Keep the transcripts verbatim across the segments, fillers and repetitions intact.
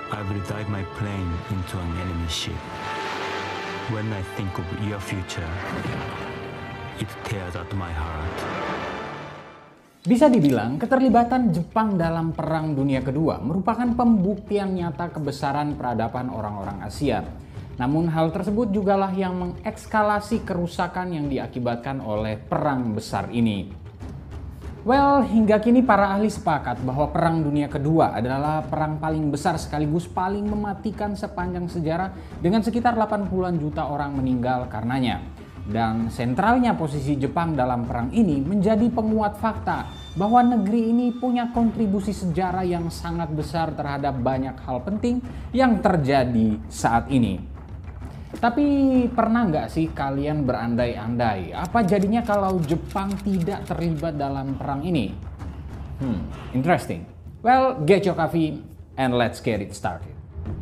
I will dive my plane into an enemy ship. When I think of your future, it tears at my heart. Bisa dibilang, keterlibatan Jepang dalam Perang Dunia Kedua merupakan pembuktian nyata kebesaran peradaban orang-orang Asia. Namun hal tersebut jugalah yang mengekskalasi kerusakan yang diakibatkan oleh perang besar ini. Well, hingga kini para ahli sepakat bahwa Perang Dunia Kedua adalah perang paling besar sekaligus paling mematikan sepanjang sejarah dengan sekitar delapan puluhan juta orang meninggal karenanya. Dan sentralnya posisi Jepang dalam perang ini menjadi penguat fakta bahwa negeri ini punya kontribusi sejarah yang sangat besar terhadap banyak hal penting yang terjadi saat ini. Tapi pernah nggak sih kalian berandai-andai apa jadinya kalau Jepang tidak terlibat dalam perang ini? Hmm, interesting. Well, get your coffee and let's get it started.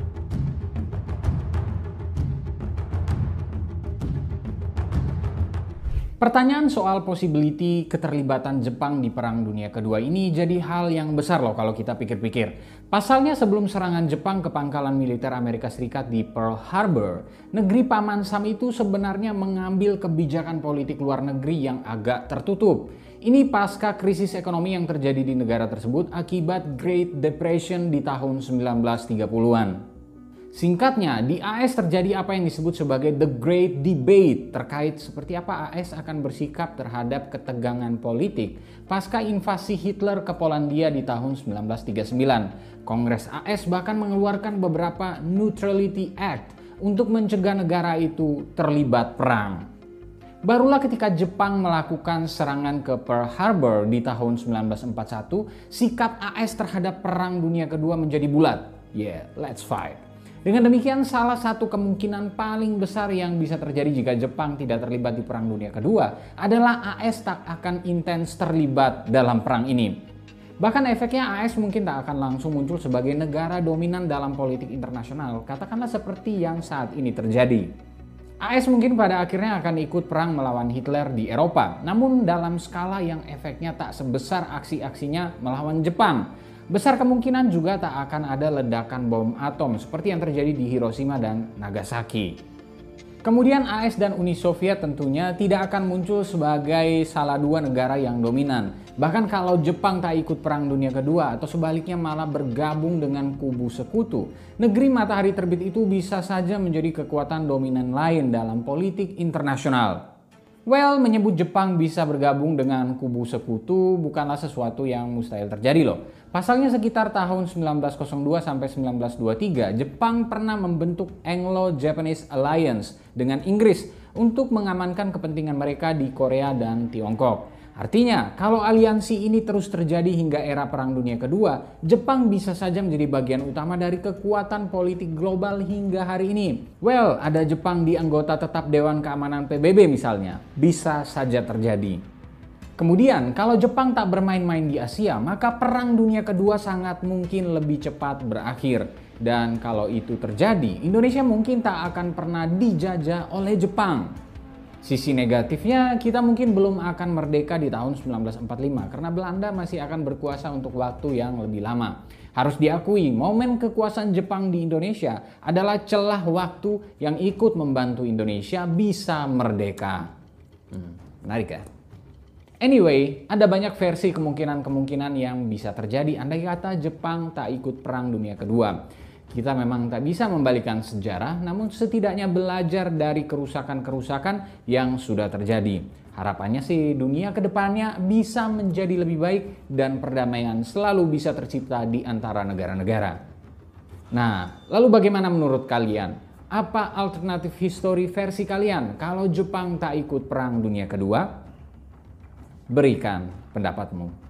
Pertanyaan soal possibility keterlibatan Jepang di Perang Dunia Kedua ini jadi hal yang besar loh kalau kita pikir-pikir. Pasalnya sebelum serangan Jepang ke pangkalan militer Amerika Serikat di Pearl Harbor, negeri Paman Sam itu sebenarnya mengambil kebijakan politik luar negeri yang agak tertutup. Ini pasca krisis ekonomi yang terjadi di negara tersebut akibat Great Depression di tahun sembilan belas tiga puluhan. Singkatnya, di A S terjadi apa yang disebut sebagai The Great Debate terkait seperti apa A S akan bersikap terhadap ketegangan politik pasca invasi Hitler ke Polandia di tahun sembilan belas tiga puluh sembilan. Kongres A S bahkan mengeluarkan beberapa Neutrality Act untuk mencegah negara itu terlibat perang. Barulah ketika Jepang melakukan serangan ke Pearl Harbor di tahun sembilan belas empat puluh satu, sikap A S terhadap Perang Dunia Kedua menjadi bulat. Yeah, let's fight. Dengan demikian, salah satu kemungkinan paling besar yang bisa terjadi jika Jepang tidak terlibat di Perang Dunia Kedua adalah A S tak akan intens terlibat dalam perang ini. Bahkan efeknya A S mungkin tak akan langsung muncul sebagai negara dominan dalam politik internasional, katakanlah seperti yang saat ini terjadi. A S mungkin pada akhirnya akan ikut perang melawan Hitler di Eropa, namun dalam skala yang efeknya tak sebesar aksi-aksinya melawan Jepang. Besar kemungkinan juga tak akan ada ledakan bom atom seperti yang terjadi di Hiroshima dan Nagasaki. Kemudian A S dan Uni Soviet tentunya tidak akan muncul sebagai salah dua negara yang dominan. Bahkan kalau Jepang tak ikut Perang Dunia Kedua atau sebaliknya malah bergabung dengan kubu sekutu, negeri matahari terbit itu bisa saja menjadi kekuatan dominan lain dalam politik internasional. Well, menyebut Jepang bisa bergabung dengan kubu sekutu bukanlah sesuatu yang mustahil terjadi loh. Pasalnya sekitar tahun sembilan belas nol dua sampai sembilan belas dua puluh tiga, Jepang pernah membentuk Anglo-Japanese Alliance dengan Inggris untuk mengamankan kepentingan mereka di Korea dan Tiongkok. Artinya, kalau aliansi ini terus terjadi hingga era Perang Dunia Kedua, Jepang bisa saja menjadi bagian utama dari kekuatan politik global hingga hari ini. Well, ada Jepang di anggota tetap Dewan Keamanan P B B misalnya, bisa saja terjadi. Kemudian, kalau Jepang tak bermain-main di Asia, maka Perang Dunia Kedua sangat mungkin lebih cepat berakhir. Dan kalau itu terjadi, Indonesia mungkin tak akan pernah dijajah oleh Jepang. Sisi negatifnya, kita mungkin belum akan merdeka di tahun sembilan belas empat puluh lima karena Belanda masih akan berkuasa untuk waktu yang lebih lama. Harus diakui, momen kekuasaan Jepang di Indonesia adalah celah waktu yang ikut membantu Indonesia bisa merdeka. Hmm, menarik ya? Anyway, ada banyak versi kemungkinan-kemungkinan yang bisa terjadi andai kata Jepang tak ikut Perang Dunia Kedua. Kita memang tak bisa membalikan sejarah, namun setidaknya belajar dari kerusakan-kerusakan yang sudah terjadi. Harapannya sih dunia ke depannya bisa menjadi lebih baik dan perdamaian selalu bisa tercipta di antara negara-negara. Nah, lalu bagaimana menurut kalian? Apa alternatif histori versi kalian kalau Jepang tak ikut Perang Dunia Kedua? Berikan pendapatmu.